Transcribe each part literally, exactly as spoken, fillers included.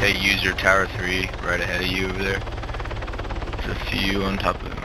Hey, user tower three, right ahead of you over there. There's a few on top of him.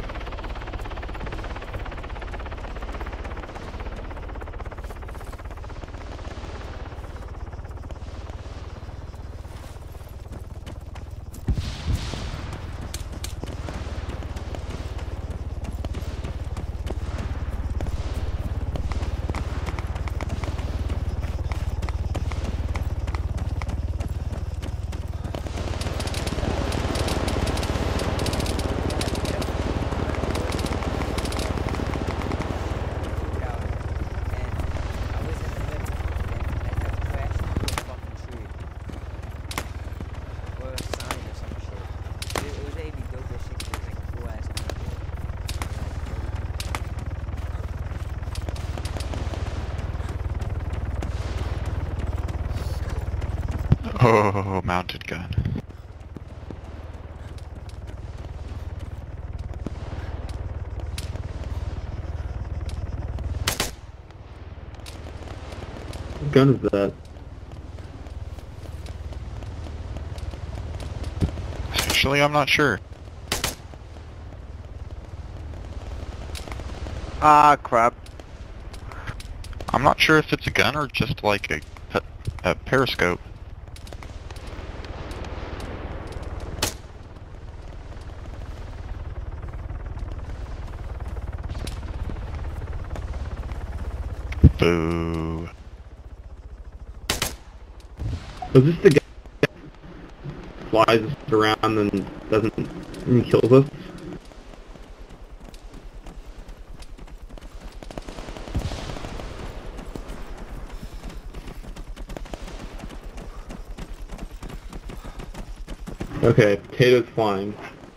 Oh, mounted gun. What gun is that? Actually, I'm not sure. Ah, crap. I'm not sure if it's a gun or just like a, a periscope. Boo. Was this the guy that flies us around and doesn't and kills us? Okay, potatoes flying.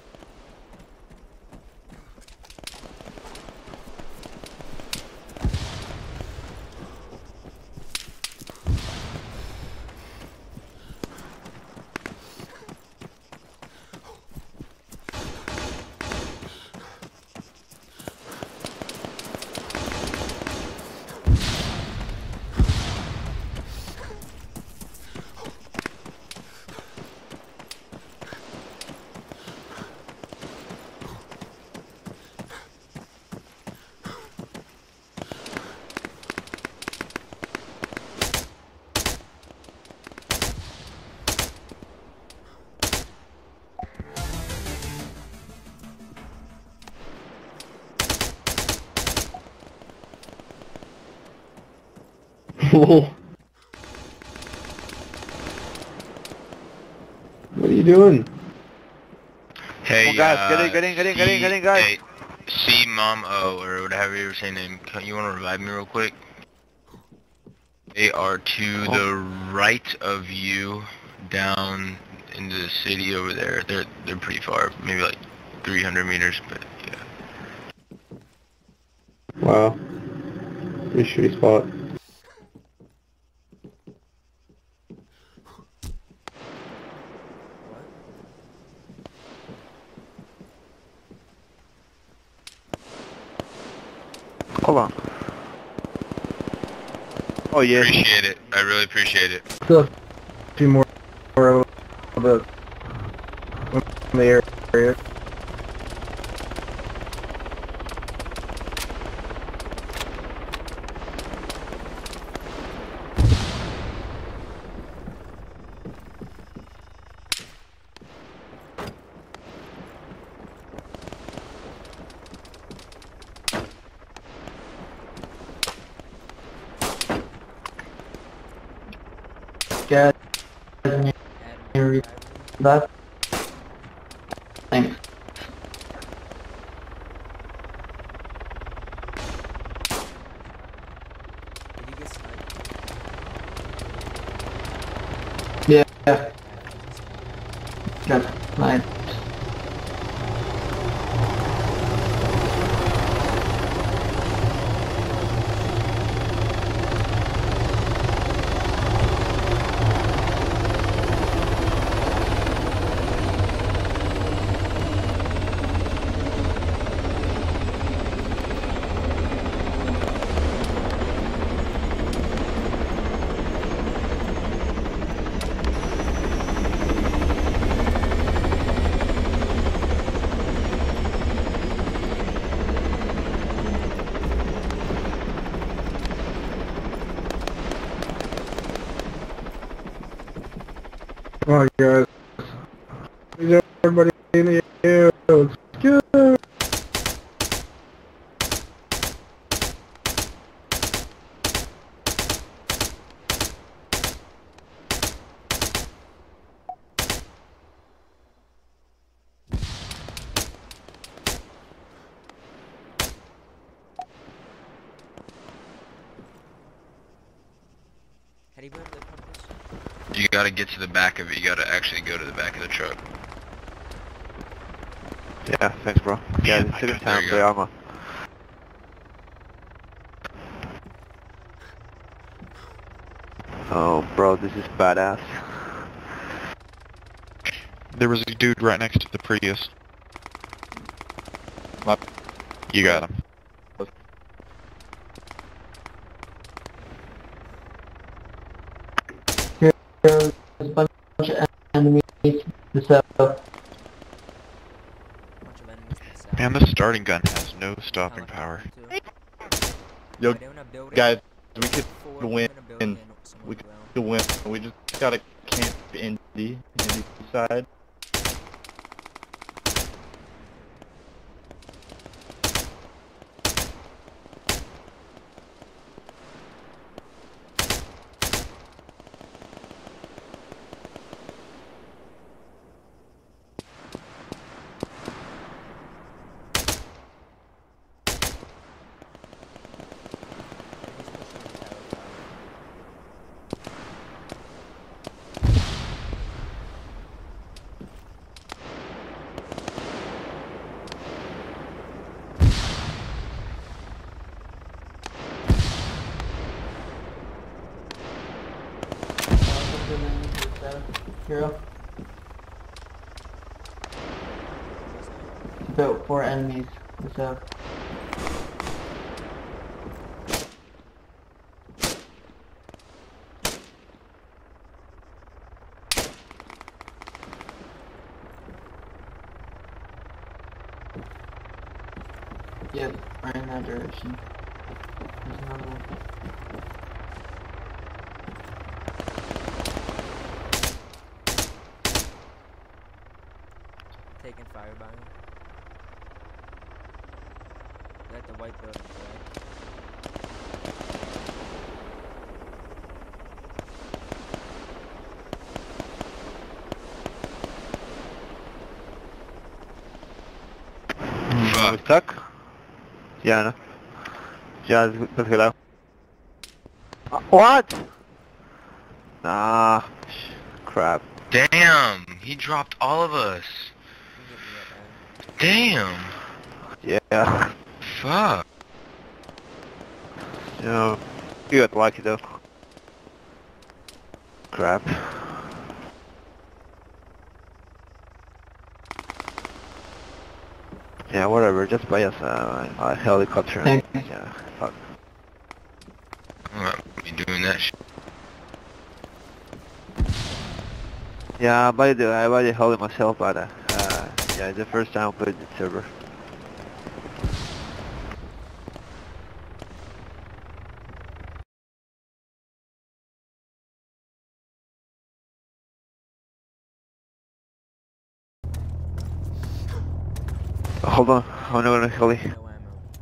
What are you doing? Hey, Come on, guys, uh, get in, get in, get in, get in, get in, guys. Hey, C Mom O, or whatever you were saying name. You want to revive me real quick? They are to Oh. the right of you, down into the city over there. They're they're pretty far, maybe like three hundred meters, but yeah. Wow. Pretty shitty spot. Hold on. Oh, yeah. Appreciate it. I really appreciate it. Still a few more of the in the area. Guys, that thanks. Yeah. Good night. Come on, guys. Is everybody in the air? Let's go. How do you move the compass? You gotta get to the back of it. You gotta actually go to the back of the truck. Yeah, thanks, bro. Yeah, Yeah, the I second got- time there you play go. Arma. Oh, bro, this is badass. There was a dude right next to the Prius. Up. You got him. There's a bunch of enemies to the south. Bunch of enemies in the south. Man, this starting gun has no stopping power. Yo, They're in a building. guys, we could Four of them win. in a building and someone We on the ground. could win. We just gotta camp Indy, Indy side. Hero. About four enemies to the south. Yep, right in that direction. There's another one. Taking fire by him. They're at the white building, correct? Are we stuck? Yeah, no. Yeah, let's, let's get out. Uh, what? Nah. sh- Crap. Damn! He dropped all of us. You can get me up, man. Damn! Yeah. Fuck. You know, you got lucky though. Crap. Yeah, whatever. Just buy us a, a helicopter. And, Thanks. yeah. Fuck. I'm not be doing that shit. Yeah, I buy the I buy the heli myself, but uh, uh, yeah, it's the first time I played the server. Hold on, I'm not gonna heli. No ammo.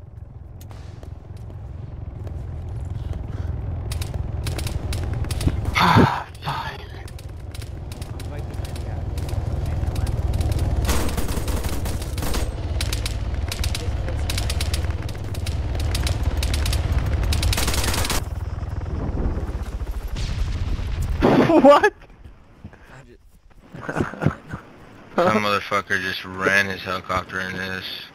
Fine. I'm right behind the guy. What? I just, I just ran. Some motherfucker just ran his helicopter into this.